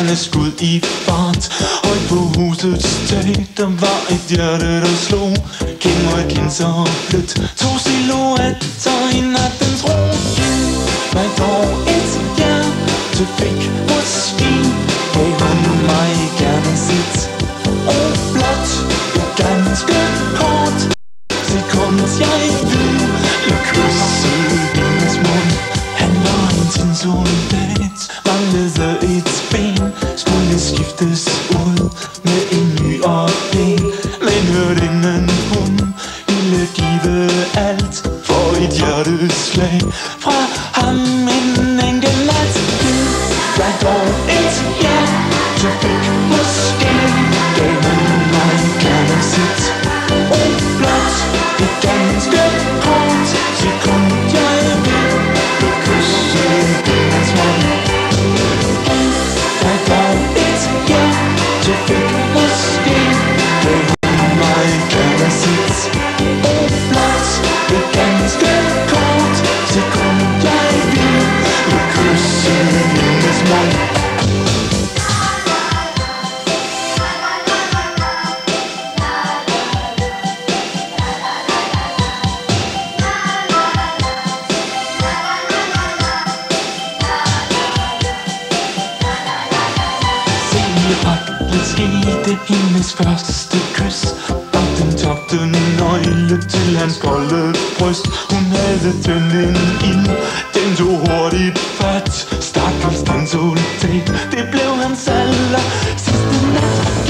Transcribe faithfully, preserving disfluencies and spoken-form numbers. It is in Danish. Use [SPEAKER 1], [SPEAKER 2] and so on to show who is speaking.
[SPEAKER 1] skud i fart. Højt på husets tag, der var et hjerte, der slog. Kind og et kind så blødt, to silhuetter i nattens ro. Hvad dog et hjerte fik måske, gav hun mig gerne sit. Og blot et ganske kort sekund, jeg ville kysse hendes mund. Han var en tinsoldat, manglede et ben, skulle skiftes ud med en ny og pæn. Men hørte inden hun ville give alt for et hjerteslag fra ham en enkelt nat. Hvad dog et hjerte fik måske, gav hun mig gerne sit. Og blot et ganske kort sekund, jeg ville kysse hendes mund. Hvad dog et hjerte fik måske, gav hun mig gerne sit. Og blot et ganske kort sekund, jeg ville kysse hendes mund. Det skete hendes første kys, og den tabte nøgle til hans kolde bryst. Hun havde tændt en ild, den tog hurtigt fat. Stakkels den soldat, det blev hans aller sidste nat.